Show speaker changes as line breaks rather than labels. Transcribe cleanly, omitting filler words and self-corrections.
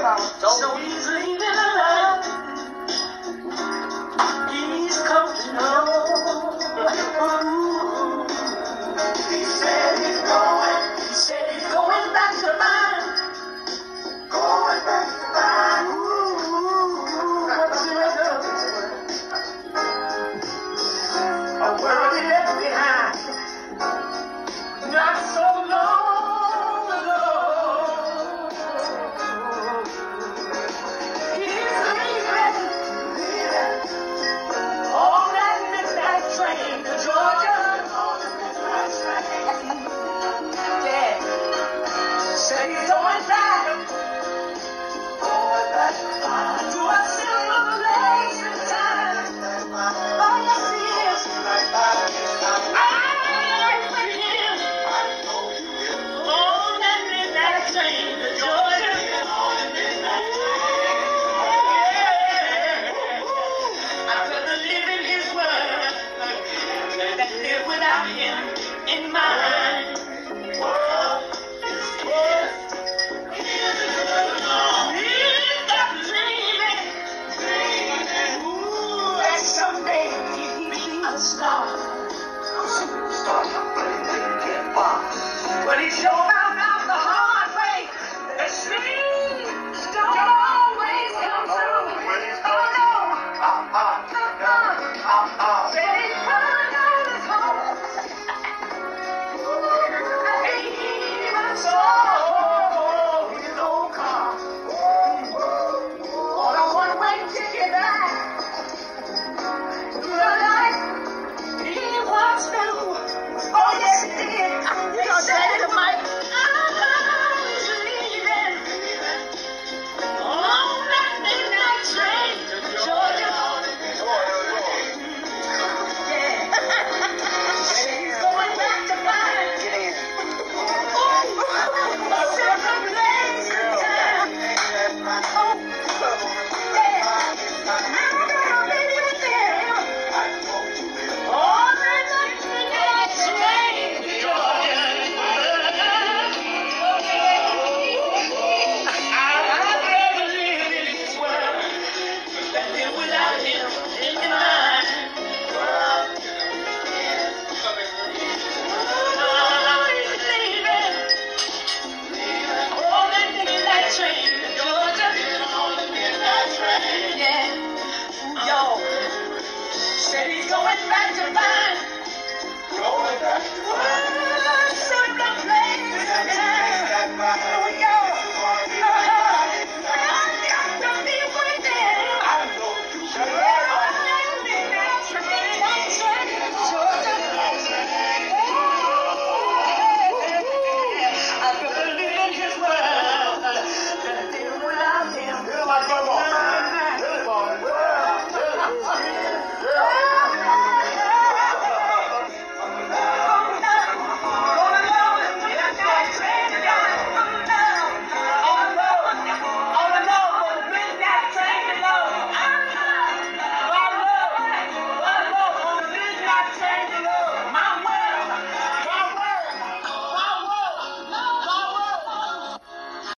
So he's leaving alone. He's coming home. He said he's going back to mine. Going back to mine. A world he left behind. Not so long ago. He's leaving on that midnight train to Georgia. Yeah. Said he's going back to a simpler place in time. Oh, yes, he is. On that midnight train to Georgia. I'd rather live in his world than live without him in mine. He's got dreaming. Ooh, that someday he'll be a star. But he sure found out the hard way that dreams don't always come true. Oh no! Said he's coming on his home. Hey, my soul, his old car. On a one-way ticket back to the life he once knew. Oh yes, he did. You know, Daddy the mic. He's leaving on that midnight train to Georgia. Yeah. Said he's going back to mine. A different place in time. Oh, yeah. I'm gonna be with him on that midnight train to Georgia. I'd rather live in this world than live without him in mine. Oh, he's leaving on that midnight train to Georgia. Yeah. Yo, said he's going back to mine.